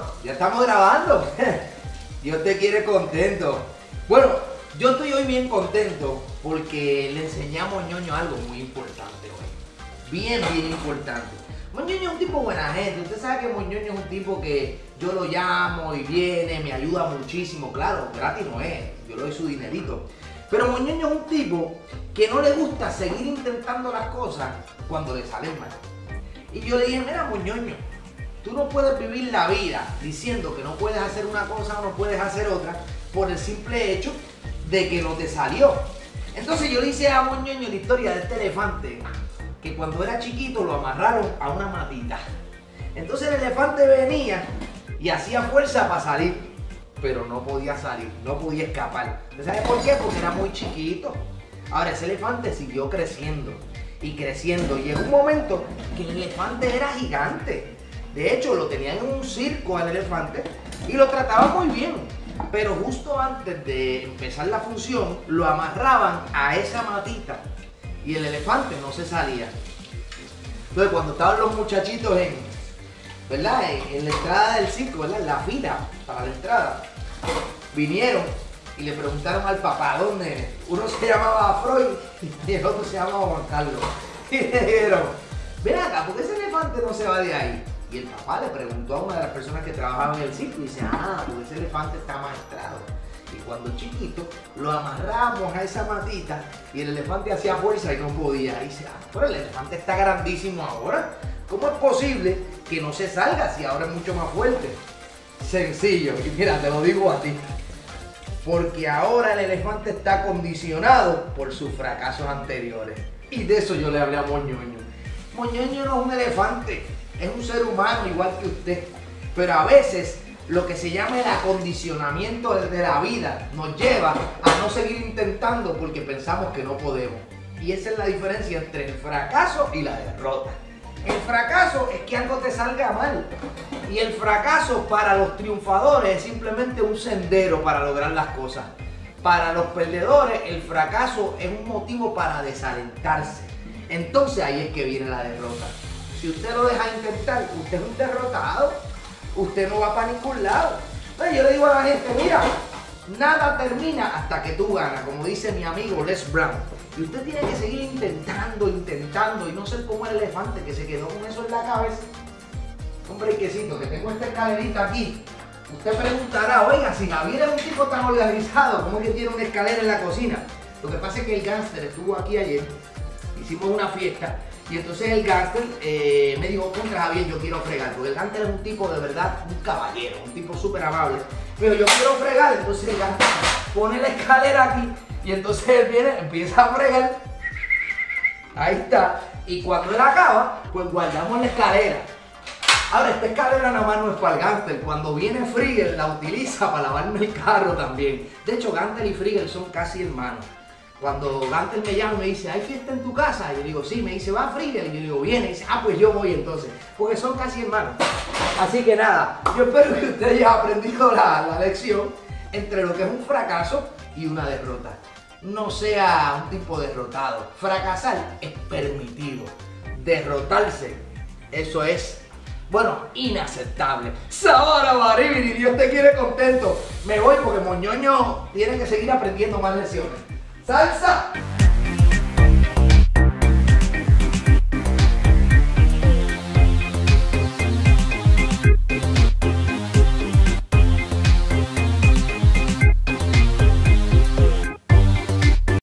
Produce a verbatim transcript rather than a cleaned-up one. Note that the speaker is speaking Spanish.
Ya estamos grabando. Dios te quiere contento. Bueno, yo estoy hoy bien contento porque le enseñamos a Moñoño algo muy importante hoy. Bien, bien importante. Moñoño es un tipo buena gente. Usted sabe que Moñoño es un tipo que yo lo llamo y viene, me ayuda muchísimo. Claro, gratis no es. Yo le doy su dinerito. Pero Moñoño es un tipo que no le gusta seguir intentando las cosas cuando le salen mal. Y yo le dije, mira Moñoño, tú no puedes vivir la vida diciendo que no puedes hacer una cosa o no puedes hacer otra por el simple hecho de que no te salió. Entonces yo le hice a Moñoño la historia de este elefante que cuando era chiquito lo amarraron a una matita. Entonces el elefante venía y hacía fuerza para salir, pero no podía salir, no podía escapar. ¿Sabes por qué? Porque era muy chiquito. Ahora ese elefante siguió creciendo y creciendo y llegó un momento que el elefante era gigante. De hecho lo tenían en un circo al elefante y lo trataban muy bien, pero justo antes de empezar la función lo amarraban a esa matita y el elefante no se salía. Entonces cuando estaban los muchachitos en, ¿verdad? en, en la entrada del circo, ¿verdad? en la fila para la entrada, vinieron y le preguntaron al papá dónde. Uno se llamaba Freud y el otro se llamaba Juan Carlos. Y le dijeron, ven acá, ¿por qué ese elefante no se va de ahí? Y el papá le preguntó a una de las personas que trabajaban en el circo y dice, ah, porque ese elefante está maestrado. Y cuando chiquito lo amarramos a esa matita y el elefante hacía fuerza y no podía. Y dice, ah, pero el elefante está grandísimo ahora. ¿Cómo es posible que no se salga si ahora es mucho más fuerte? Sencillo, y mira, te lo digo a ti. Porque ahora el elefante está condicionado por sus fracasos anteriores. Y de eso yo le hablé a Moñoño. Moñoño no es un elefante, es un ser humano igual que usted. Pero a veces lo que se llama el acondicionamiento de la vida nos lleva a no seguir intentando porque pensamos que no podemos. Y esa es la diferencia entre el fracaso y la derrota. El fracaso es que algo te salga mal. Y el fracaso para los triunfadores es simplemente un sendero para lograr las cosas. Para los perdedores el fracaso es un motivo para desalentarse. Entonces ahí es que viene la derrota. Si usted lo deja intentar, usted es un derrotado. Usted no va para ningún lado. Entonces yo le digo a la gente, mira, nada termina hasta que tú ganas, como dice mi amigo Les Brown. Y usted tiene que seguir intentando, intentando y no ser como el elefante que se quedó con eso en la cabeza. Un brequecito, que tengo esta escalerita aquí. Usted preguntará, oiga, si Javier es un tipo tan organizado, ¿cómo que tiene una escalera en la cocina? Lo que pasa es que el gángster estuvo aquí ayer, hicimos una fiesta, y entonces el gángster eh, me dijo, contra Javier, yo quiero fregar, porque el gángster es un tipo de verdad, un caballero, un tipo súper amable. Pero yo quiero fregar, entonces el gángster pone la escalera aquí, y entonces él viene, empieza a fregar, ahí está, y cuando él acaba, pues guardamos la escalera. Ahora, esta escalera nada más no es para el gángster. Cuando viene Frigel la utiliza para lavarme el carro también. De hecho, gángster y Frigel son casi hermanos. Cuando gángster me llama y me dice, ¿hay fiesta en tu casa? Y yo digo, sí. Me dice, ¿va Frigel? Y yo digo, viene. Y dice, ah, pues yo voy entonces. Porque son casi hermanos. Así que nada, yo espero que usted haya aprendido la, la lección entre lo que es un fracaso y una derrota. No sea un tipo derrotado. Fracasar es permitido. Derrotarse, eso es, bueno, inaceptable. Sabara Baribiri, Dios te quiere contento. Me voy porque Moñoño tiene que seguir aprendiendo más lecciones. ¡Salsa!